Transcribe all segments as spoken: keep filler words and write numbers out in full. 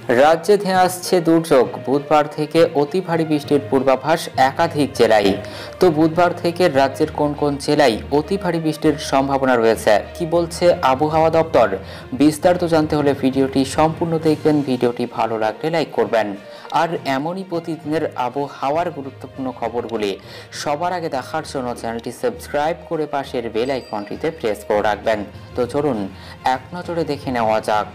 রাজ্যে ধেয়ে আসছে দুর্যোগ। বুধবার থেকে অতি ভারী বৃষ্টির পূর্বাভাস একাধিক জেলায়। তো বুধবার থেকে রাজ্যের কোন কোন জেলায় অতি ভারী বৃষ্টির সম্ভাবনা রয়েছে, কি বলছে আবহাওয়া দপ্তর, বিস্তারিত জানতে হলে ভিডিওটি সম্পূর্ণ দেখবেন। ভিডিওটি ভালো লাগলে লাইক করবেন। আর এমনই প্রতিদিনের আবহাওয়ার গুরুত্বপূর্ণ খবরগুলি সবার আগে দেখার জন্য চ্যানেলটি সাবস্ক্রাইব করে পাশের বেল আইকনটিতে প্রেস করে রাখবেন। তো চলুন এক নজরে দেখে নেওয়া যাক।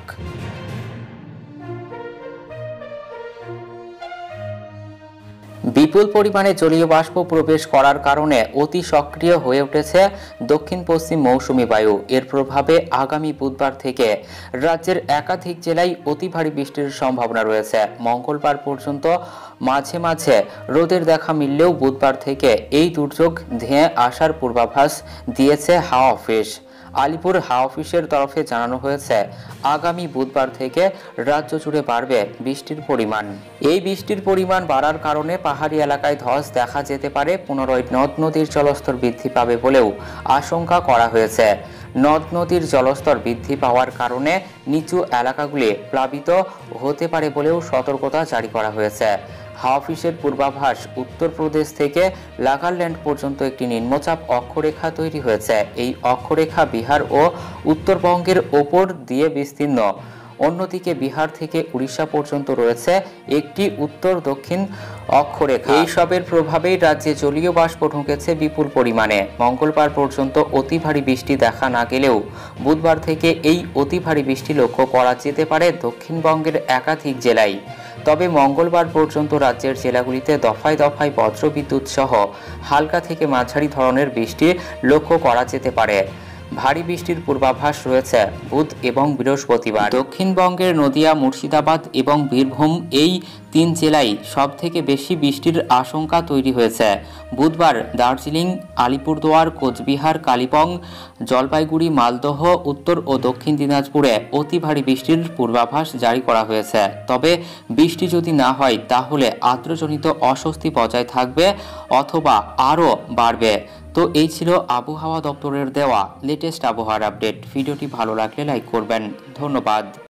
বিপুল পরিমাণে জলীয় বাষ্প প্রবেশ করার কারণে অতি সক্রিয় হয়ে উঠেছে দক্ষিণ পশ্চিম মৌসুমি বায়ু। এর প্রভাবে আগামী বুধবার থেকে রাজ্যের একাধিক জেলায় অতি ভারী বৃষ্টির সম্ভাবনা রয়েছে। মঙ্গলবার পর্যন্ত মাঝে মাঝে রোদের দেখা মিললেও বুধবার থেকে এই দুর্যোগ ধেয়ে আসার পূর্বাভাস দিয়েছে হাওয়া অফিস। আলিপুর হাওয়া অফিসের তরফে জানানো হয়েছে, আগামী বুধবার থেকে রাজ্য জুড়ে বাড়বে বৃষ্টির পরিমাণ। এই বৃষ্টির পরিমাণ বাড়ার কারণে পাহাড়ি এলাকায় ধস দেখা যেতে পারে। পুনরায় নদ নদীর জলস্তর বৃদ্ধি পাবে বলেও আশঙ্কা করা হয়েছে। নদ নদীর জলস্তর বৃদ্ধি পাওয়ার কারণে নিচু এলাকাগুলি প্লাবিত হতে পারে বলেও সতর্কতা জারি করা হয়েছে। হাওয়া অফিসের পূর্বাভাস, উত্তরপ্রদেশ থেকে নাগাল্যান্ড পর্যন্ত একটি নিম্নচাপ অক্ষরেখা তৈরি হয়েছে। এই অক্ষরেখা বিহার ও উত্তরবঙ্গের ওপর দিয়ে বিস্তীর্ণ। অন্যদিকে বিহার থেকে উড়িষ্যা পর্যন্ত রয়েছে একটি উত্তর দক্ষিণ অক্ষরেখা। এই সবের প্রভাবেই রাজ্যে জলীয় বাষ্প ঢুকেছে বিপুল পরিমাণে। মঙ্গলবার পর্যন্ত অতি ভারী বৃষ্টি দেখা না গেলেও বুধবার থেকে এই অতি ভারী বৃষ্টি লক্ষ্য করা যেতে পারে দক্ষিণবঙ্গের একাধিক জেলায়। তবে মঙ্গলবার পর্যন্ত রাজ্যের জেলাগুলিতে দফায় দফায় বজ্রবিদ্যুৎ সহ হালকা থেকে মাঝারি ধরনের বৃষ্টি লক্ষ্য করা যেতে পারে। ভারী বৃষ্টির পূর্বাভাস রয়েছে বুধ এবং বৃহস্পতিবার। দক্ষিণবঙ্গের নদিয়া, মুর্শিদাবাদ এবং বীরভূম এই তিন জেলায় সব থেকে বেশি বৃষ্টির আশঙ্কা তৈরি হয়েছে। বুধবার দার্জিলিং, আলিপুরদুয়ার, কোচবিহার, কালিম্পং, জলপাইগুড়ি, মালদহ, উত্তর ও দক্ষিণ দিনাজপুরে অতি ভারী বৃষ্টির পূর্বাভাস জারি করা হয়েছে। তবে বৃষ্টি যদি না হয় তাহলে আর্দ্রজনিত অস্বস্তি বজায় থাকবে অথবা আরও বাড়বে। তো এই ছিল আবহাওয়া দপ্তরের দেওয়া লেটেস্ট আবহাওয়ার আপডেট। ভিডিওটি ভালো লাগলে লাইক করবেন। ধন্যবাদ।